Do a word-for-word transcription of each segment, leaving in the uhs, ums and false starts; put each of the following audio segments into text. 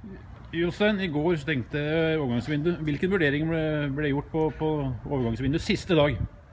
Jostein, i går stengte overgangsvinduet. Hvilken vurdering ble, ble gjort på, på overgangsvinduet siste dag?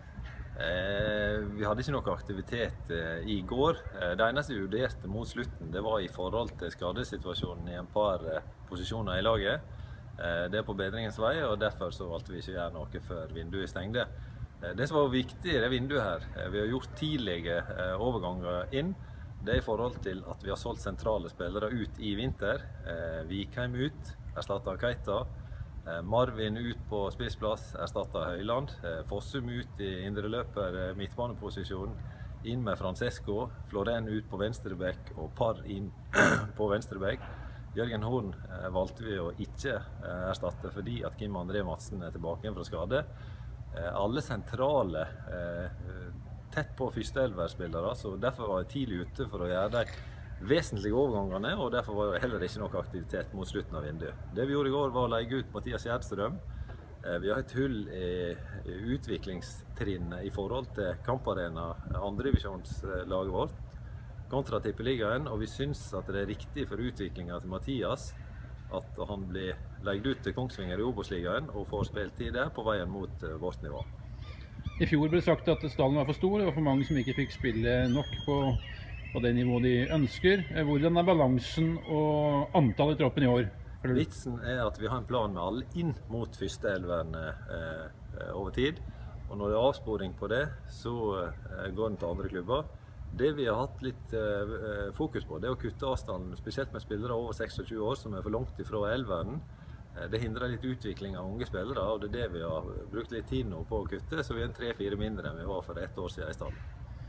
Eh, vi hadde ikke noe aktivitet eh, i går. Eh, det eneste vi vurderte mot slutten, det var i forhold til skadesituasjonen i en par eh, posisjoner i laget. Eh, det er på bedringens vei, og derfor så valgte vi ikke å gjøre noe før vinduet stengte. Eh, det som var viktig i det vinduet her, eh, vi har gjort tidlige eh, overganger inn. Det er i forhold til at vi har solgt sentrale spillere ut i vinter. Eh, Vikheim ut, erstattet Keita. Eh, Marvin ut på spissplass, erstattet Høyland. Eh, Fossum ut i indre løper, eh, midtbaneposisjon. Inn med Francesco. Floren ut på venstrebekk og Par inn på venstrebekk. Jørgen Horn eh, valgte vi å ikke eh, erstatte fordi at Kim André Madsen er tilbake igjen fra skade. Eh, alle sentrale eh, tett på førsteelverspillere, så derfor var jeg tidlig ute for å gjøre de vesentlige overgangene, og derfor var det heller ikke noe aktivitet mot slutten av vinduet. Det vi gjorde i går var å leie ut Mathias Gjertstrøm. Vi har et hull i utviklingstrinnet i forhold til kamparena, andredivisjonslaget vårt, kontra tippeligaen, og vi synes at det er riktig for utviklingen til Mathias at han blir leid ut til Kongsvinger i Obos-ligaen og får spiltid der på veien mot vårt nivå. I fjor ble det sagt at stallen var for stor, det var for mange som ikke fikk spille nok på, på det nivået de ønsker. Hvordan er balansen og antallet i troppen i år? Vitsen er at vi har en plan med alle inn mot førsteelverne eh, over tid. Og når det er avsporing på det, så eh, går den til andre klubber. Det vi har hatt litt eh, fokus på, det er å kutte avstanden, spesielt med spillere over tjueseks år som er for langt ifra elveren. Det hindrer litt utvikling av unge spillere, og det er det vi har brukt litt tid nå på å kutte, så vi er en tre-fire mindre enn vi var for ett år siden i stallen.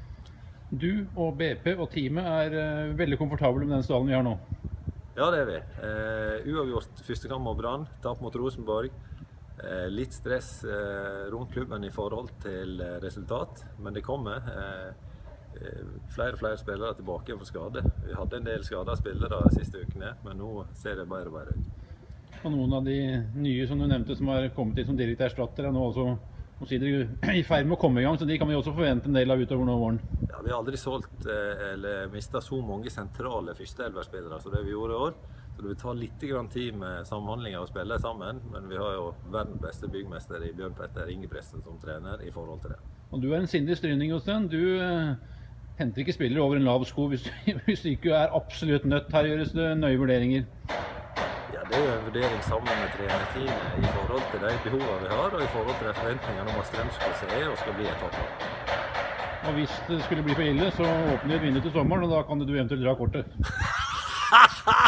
Du og B P og teamet er uh, veldig komfortable med den stallen vi har nå? Ja, det er vi. Uh, uavgjort første kamp mot Brann, tap mot Rosenborg. Uh, litt stress uh, rundt klubben i forhold til uh, resultat, men det kommer. Uh, flere og flere spillere tilbake for skade. Vi hadde en del skadede spillere de siste ukene, men nå ser det bedre og bedre ut. Og noen av de nye som du nevnte som har kommet inn som direkte erstatter er nå også i ferd med å komme i gang, så de kan vi også forvente en del av utover nå våren. Ja, vi har aldri solgt eller mistet så mange sentrale førsteelverspillere som det vi gjorde i år. Så det vil ta litt tid med samhandlinger og spille sammen, men vi har jo verdens beste byggmester i Bjørn Petter Ingebrigtsen som trener i forhold til det. Og du er en sindig stryning, Jostein. Du eh, henter ikke spillere over en lav sko hvis, hvis du ikke er absolutt nødt. Her gjøres det nøye vurderinger. Det er jo en vurdering sammen med trenerteamet i forhold til de behovene vi har, og i forhold til de forventningene om at Strømskog er og skal bli et topplag. Og hvis det skulle bli for ille, så åpner vi et vindu til sommeren, og da kan du eventuelt dra kortet.